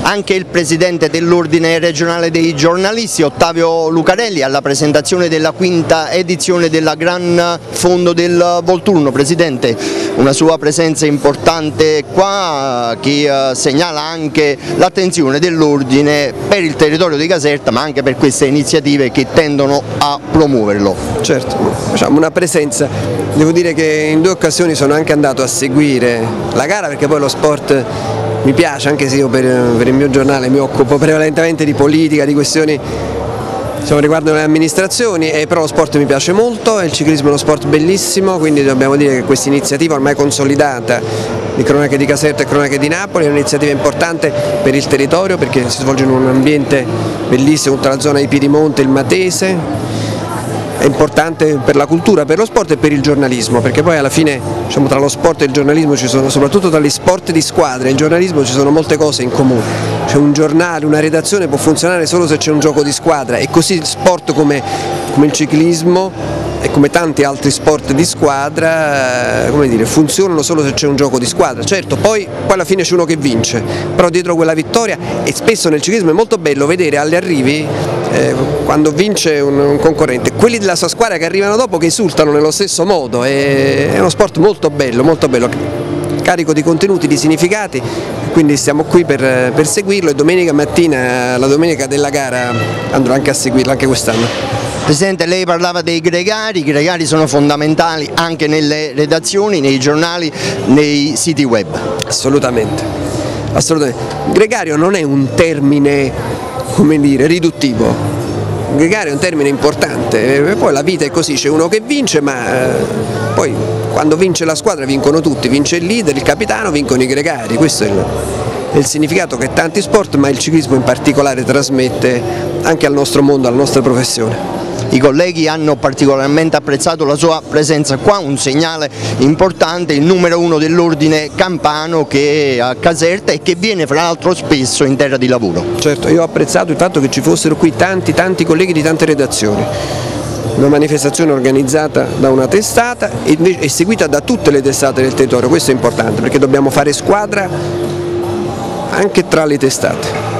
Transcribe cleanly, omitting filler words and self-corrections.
Anche il presidente dell'Ordine regionale dei giornalisti, Ottavio Lucarelli, alla presentazione della quinta edizione della Gran Fondo del Volturno. Presidente, una sua presenza importante qua che segnala anche l'attenzione dell'Ordine per il territorio di Caserta, ma anche per queste iniziative che tendono a promuoverlo. Certo, facciamo una presenza, devo dire che in 2 occasioni sono anche andato a seguire la gara, perché poi lo sport mi piace, anche se io per il mio giornale mi occupo prevalentemente di politica, di questioni riguardano le amministrazioni, però lo sport mi piace molto, il ciclismo è uno sport bellissimo, quindi dobbiamo dire che questa iniziativa ormai consolidata di Cronache di Caserta e Cronache di Napoli è un'iniziativa importante per il territorio, perché si svolge in un ambiente bellissimo, tutta la zona di Piedimonte, il Matese. È importante per la cultura, per lo sport e per il giornalismo, perché poi alla fine tra lo sport e il giornalismo ci sono, soprattutto tra gli sport di squadra e il giornalismo, ci sono molte cose in comune. Cioè un giornale, una redazione può funzionare solo se c'è un gioco di squadra, e così sport come il ciclismo e come tanti altri sport di squadra funzionano solo se c'è un gioco di squadra. Certo, poi alla fine c'è uno che vince, però dietro quella vittoria, e spesso nel ciclismo è molto bello vedere agli arrivi, quando vince un concorrente, quelli della sua squadra che arrivano dopo che esultano nello stesso modo. È uno sport molto bello, carico di contenuti, di significati, quindi stiamo qui per seguirlo, e domenica mattina, la domenica della gara, andrò anche a seguirlo, anche quest'anno. Presidente, lei parlava dei gregari, i gregari sono fondamentali anche nelle redazioni, nei giornali, nei siti web. Assolutamente, assolutamente. Gregario non è un termine, riduttivo, gregario è un termine importante, poi la vita è così, c'è uno che vince, ma poi quando vince la squadra vincono tutti, vince il leader, il capitano, vincono i gregari, questo è il significato che tanti sport, ma il ciclismo in particolare, trasmette anche al nostro mondo, alla nostra professione. I colleghi hanno particolarmente apprezzato la sua presenza qua, un segnale importante, il numero 1 dell'Ordine Campano che è a Caserta e che viene fra l'altro spesso in terra di lavoro. Certo, io ho apprezzato il fatto che ci fossero qui tanti colleghi di tante redazioni. Una manifestazione organizzata da una testata e seguita da tutte le testate del territorio, questo è importante perché dobbiamo fare squadra anche tra le testate.